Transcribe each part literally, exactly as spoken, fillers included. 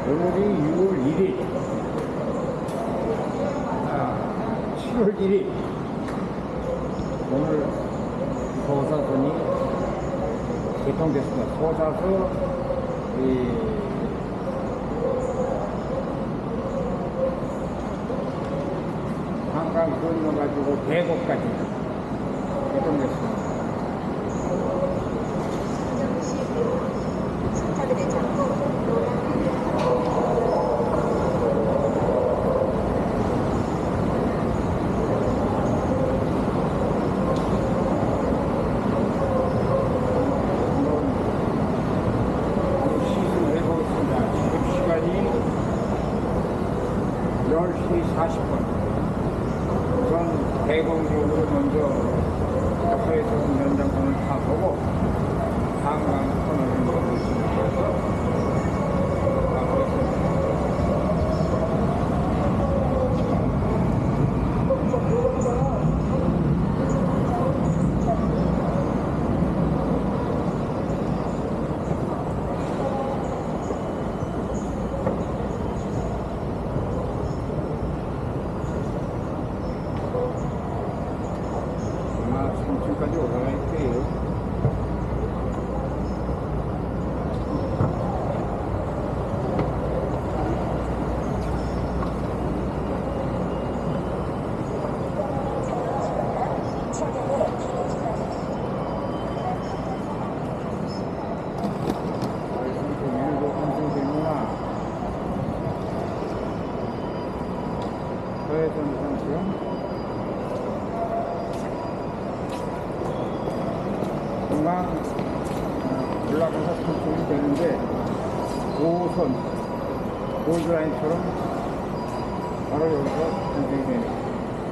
오늘이 유월 일일, 아, 칠월 일일. 오늘 소사선이 개통됐습니다. 소사서 이 한강 건너가지고 대구까지 개통됐습니다. 승차들의 전부 열 시 사십 분. 우선 대공역으로 먼저 서해선 연장선을 타보고 한강 터널을 넘어서 까지 올라갈 거예요. 서해선 상승 금방 올라가서 통통이 되는데 오 호선 골드라인처럼 바로 여기서 통통이 되네요.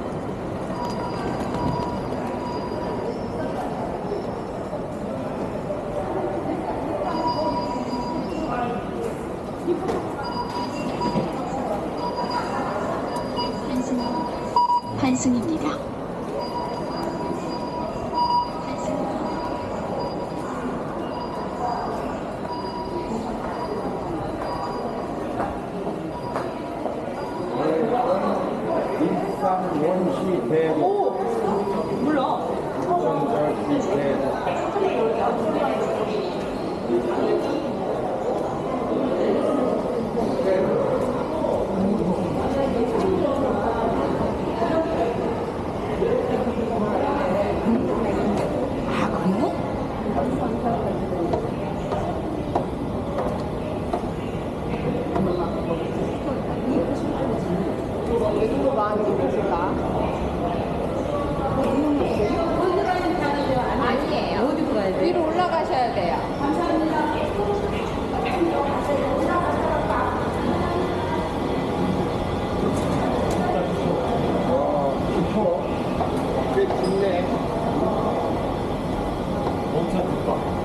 환승입니다. 일산 원시 대로. 오! 몰라. 원시 대로. 외국어 많이 못하실까? 아니에요. 어디로 가야 돼? 위로 올라가셔야 돼요. 감사합니다. 와, 깊어. 꽤 깊네. 엄청 깊다.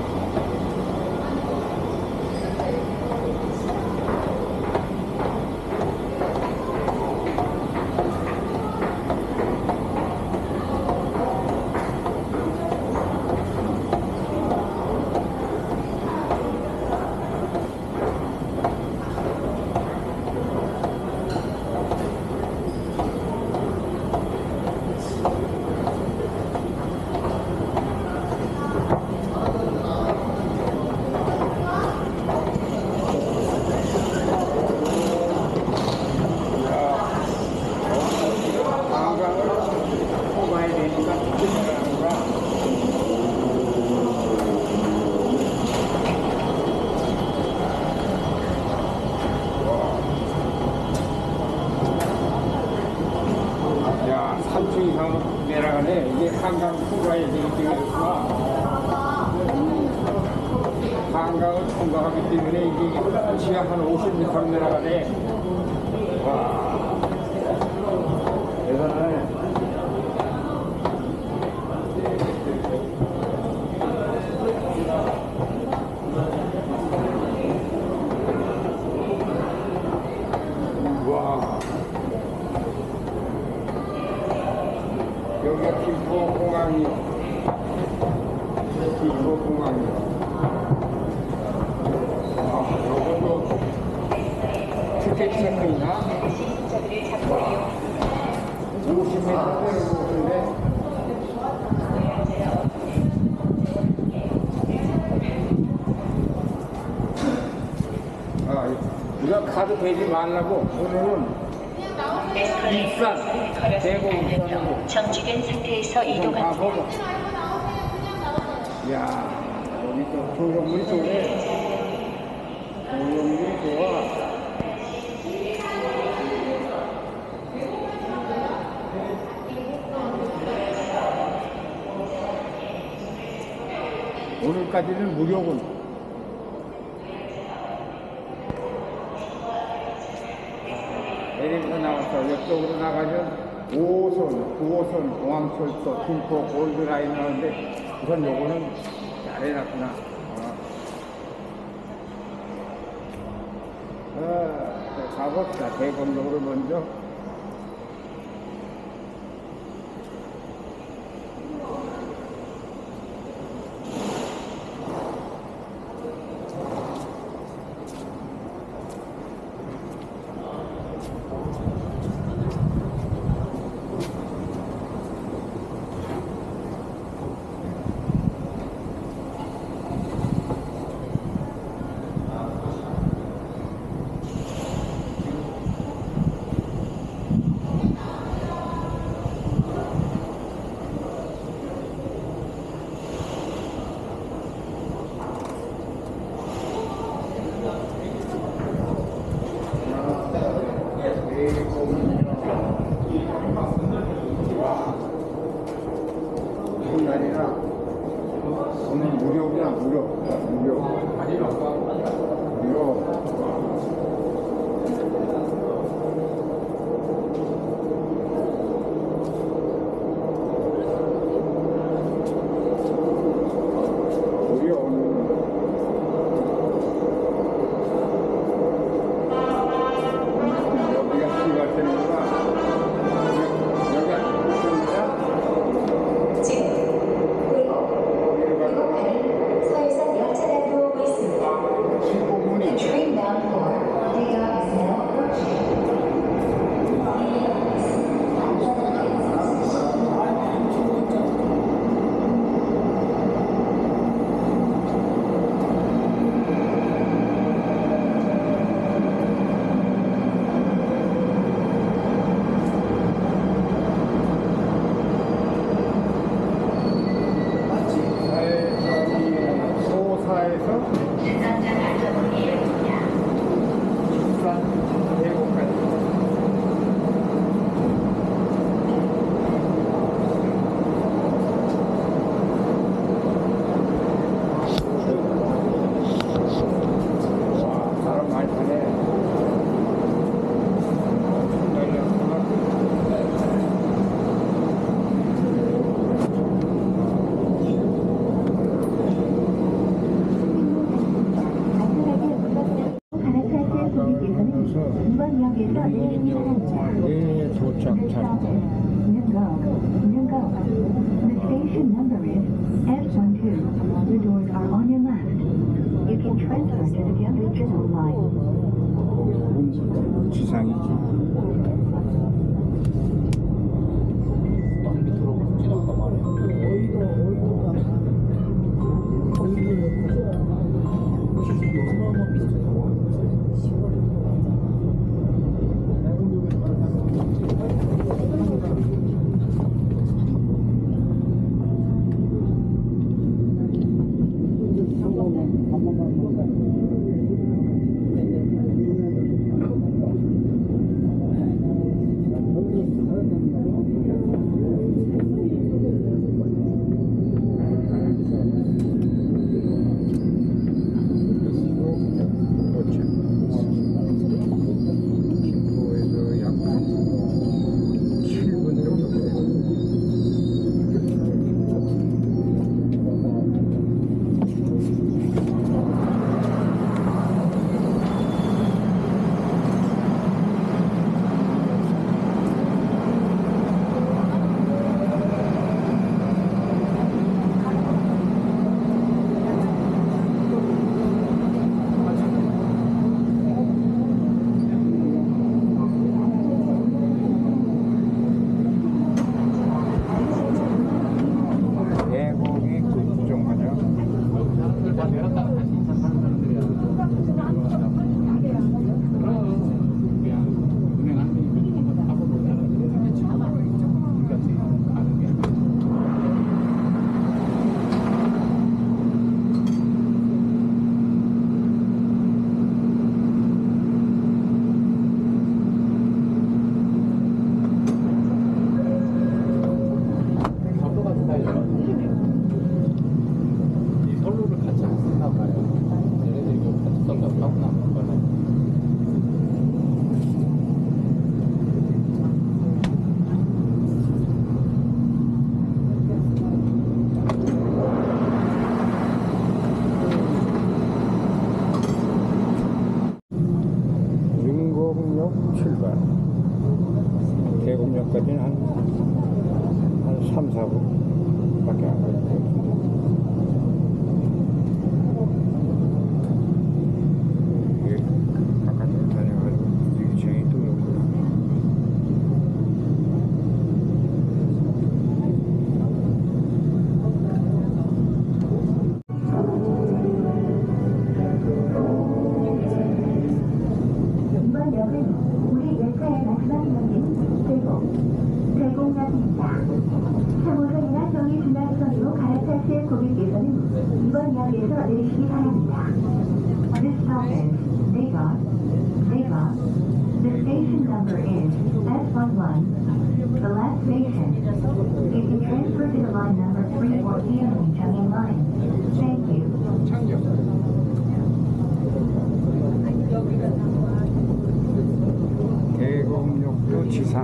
삼 층 이상 내려가네. 이게 한강 통과에 되겠구나. 한강을 통과하기 때문에 이게 지하 한 오십 미터 내려가네. 와, 대단하네. 와. 여기가 김포공항이요. 김포공항이요. 아, 요것도 이렇게 체크이나 오십 미터 되는데 아, 우리가 카드 대지 말라고 오늘은 일산 대구 일산으로 정지된 상태에서 좀 이동합니다. 가보고. 이야, 여기 또 조형물이 좋네. 조형물이 좋아. 오늘까지는 무료군. 내리면서 나가서 옆쪽으로 나가면 오 호선, 구 호선, 공항철도, 김포, 골드라인 나오는데 우선 요거는 잘 해놨구나. 어. 어, 가봅시다. 대검역으로 먼저. 무슨 날이나 오늘 무료구나. 무료 무료 무료. 무료 오늘 여기가 시발되는구나. 여기가 서해선 열차가 들어오고 있습니다. The train bound for Daejeon is now approaching. 소사에서 일산 대구까지. 와, 사람 많이 타네. 이번 역에서 내리는 사람입니다. 예, 도착 잘했다. The station number is S twelve. The doors are on your left. You can transfer to the original line. 지상이지. 대곡역 출발. 대곡역까지는 한, 한 삼, 사 분밖에 안 걸릴 것 같은데. 이게 바깥으로 다녀가지고 유리창이 또 오구나. 이번 역은 우리 열차의 마지막 역인 대곡, 대곡역입니다. 삼 호선이나 정의 중앙선으로 갈아타실 고객께서는 이번 역에서 내리시기 바랍니다. This stop is Daejeon, Daejeon. The station number is S eleven. The last station. You can transfer to the line number three fourteen on Changin Line. Thank you. 대곡역도 지상.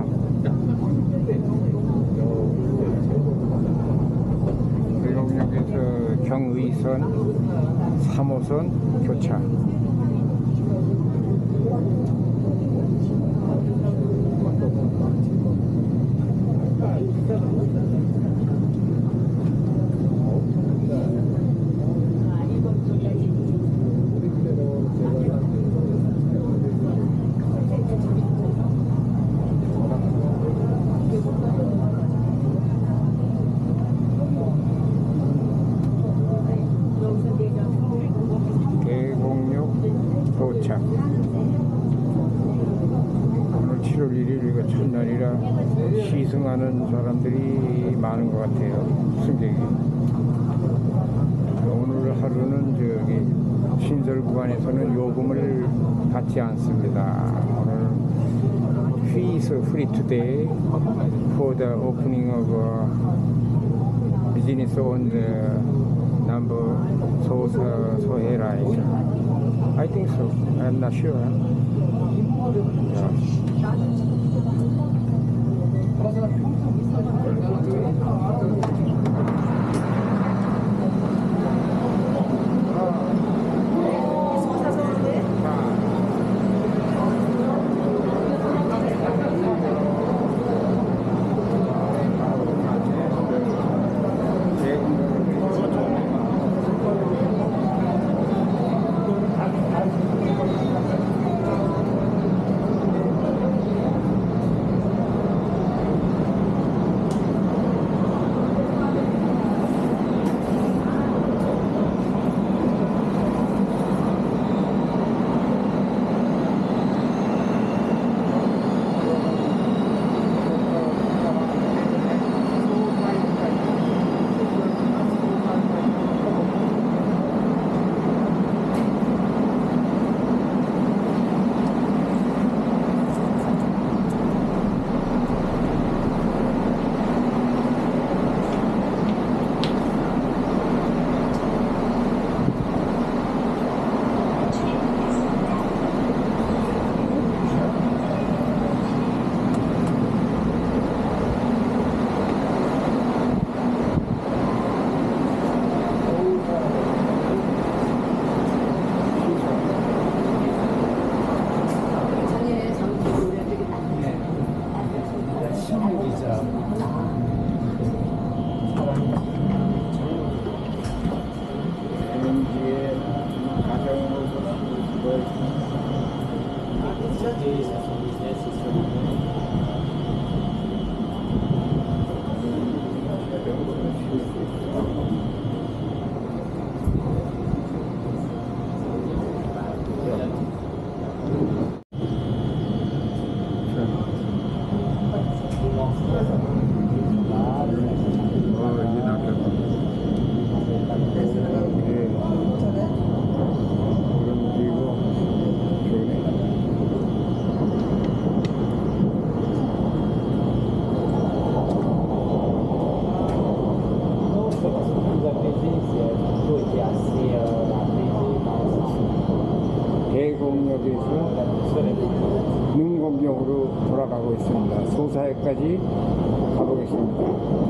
대곡역에서 경의선 삼 호선 교차. 대곡역 도착. 오늘 칠월 일일 우리가 첫날이라 시승하는 사람들이 많은 것 같아요. 승객이. 오늘 하루는 저기 신설 구간에서는 요금을 받지 않습니다. 오늘 fee is free today for the opening of uh, business on the number so Sohae line. I think so. I'm not sure. 능곡역으로 돌아가고 있습니다. 소사역까지 가보겠습니다.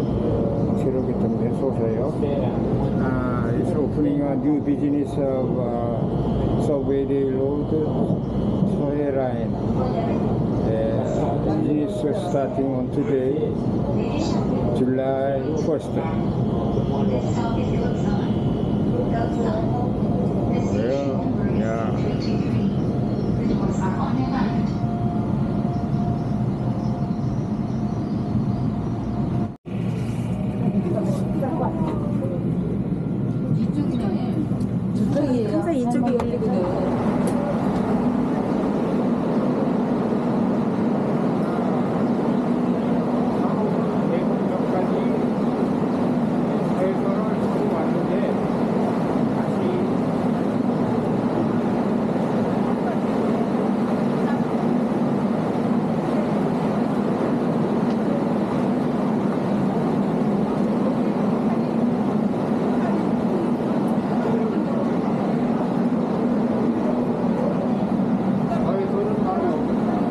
새로 개통된 소사역. Uh, it's opening a new business of uh, Sohae Road, Sohae line uh, is starting on today, July first. Well, yeah. 항상 이쪽이 열리거든. 대구역까지 서해선을 타고 왔는데 다시 서해선은 바로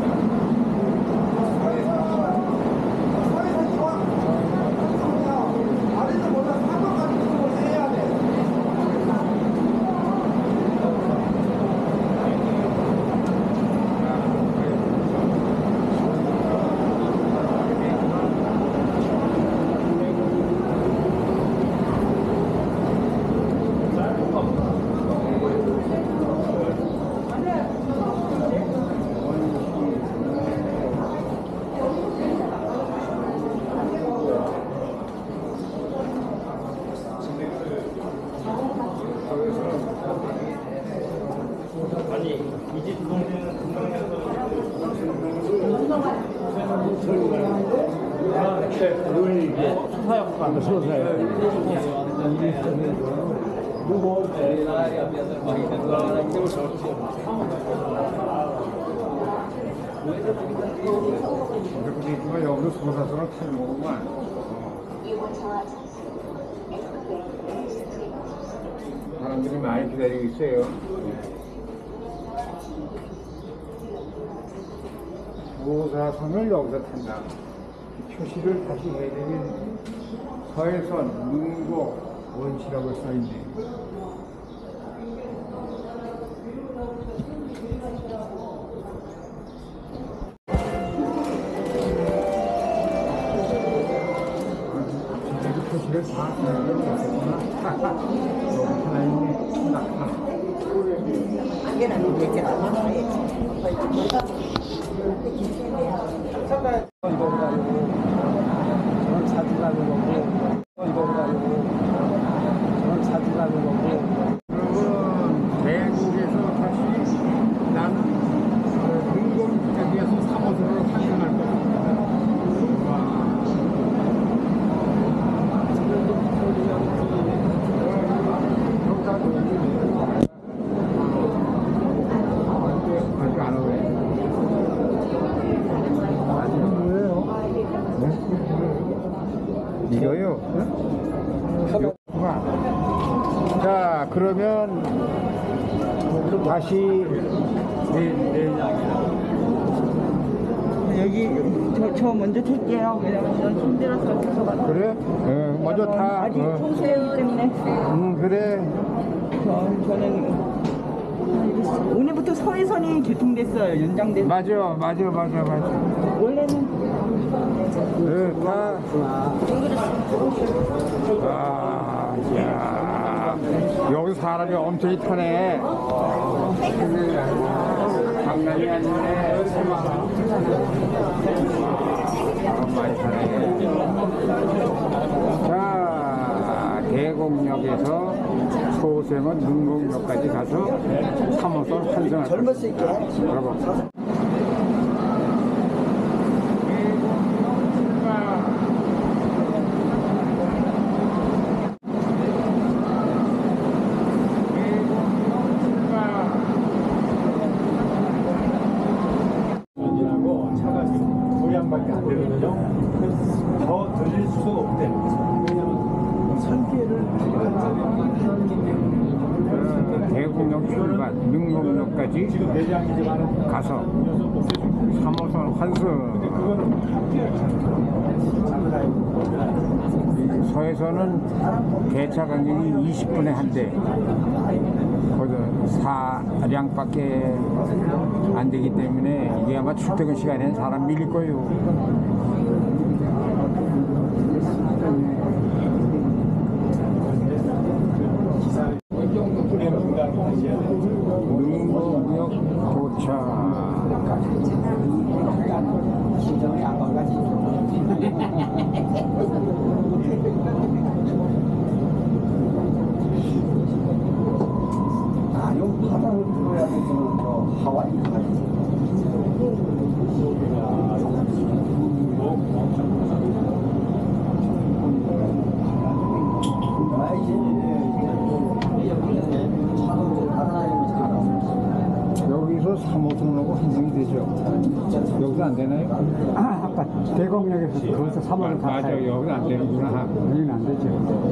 근데 여기서 소사선을 타는 거구만. 사람들이 많이 기다리고 있어요. 소사선을 여기서 탄다. 표시를 다시 해야 되면 서해선, 능곡, 원시라고 써있네. 표시를 다 해야 여기 하나 있네. 낙하. 저는 찾으려는 거고, 이거 가지고 저는 찾으려는 거고. 그러면 대구에서 다시 나는 능곡역에서 삼 호선으로 환승할 거야. 아직 안 오네. 아직은 뭐예요? 이거요? 응? 자, 그러면 다시 네, 네. 여기 저, 저 먼저 탈게요. 왜냐면 전 힘들어서 계속 안 그래? 어, 먼저 타. 아직 어. 청소하기 때문에 응, 그래. 저, 저는 오늘부터 서해선이 개통됐어요. 연장됐어요. 맞아, 맞아, 맞아, 맞아. 원래는 네, 다. 아, 야. 여기 사람이 엄청 타네. 장난이 아니네. 사람 많이 타네. 자, 대곡역에서 소생은 능곡역까지 가서 삼 호선 환승할 젊었을 때. 여러분. 차가 도량밖에 안 되거든요. 더 돌릴 수가 없대. 왜냐면 설계를 대곡역 출발, 능곡역까지 지금 내장이지만 가서 삼 호선 환승. 서해선은 개차 간격이 이십 분에 한 대. 거기서 사량밖에 안 되기 때문에 이게 아마 출퇴근 시간에는 사람 밀릴 거예요. 능곡역 도착. 심정이 안방까지. 아, 요 바다를 들어야 되는 저 하와이 가지. 여기서 삼 호선하고 환승이 되죠. 여기서 안 되나요? 아, 아까 대곡역에서 거기서 삼 호선 맞아, 갈아타요. 여기는 안 되는구나. 여기는 안 되죠.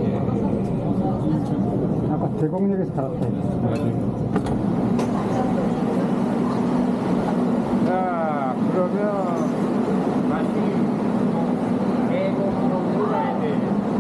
아까 대곡역에서 갈아타요. 맞아요. 자, 그러면 다시 대곡역으로 가야 돼.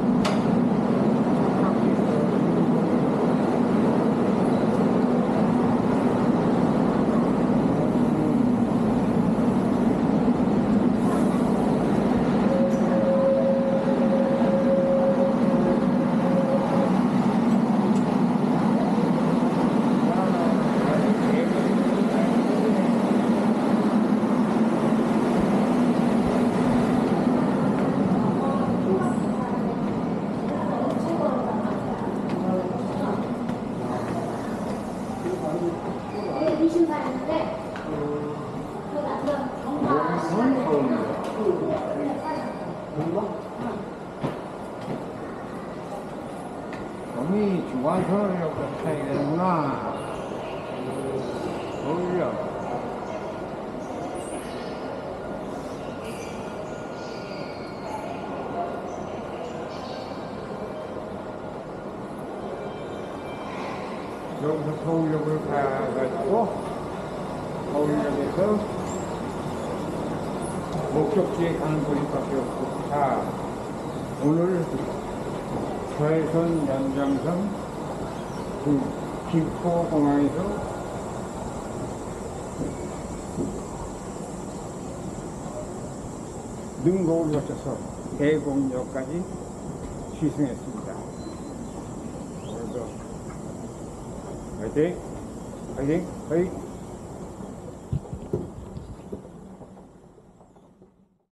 몸이 중간선을 이렇게 타야 되는구나. 올려. 여기서 서울역을 가가지고 서울역에서 목적지에 가는 거리밖에 없고. 자, 오늘 서해선 연장선 그 김포공항에서 능곡을 거쳐서 대곡역까지 시승했습니다. 오늘도 화이팅! 화이팅! 화이팅!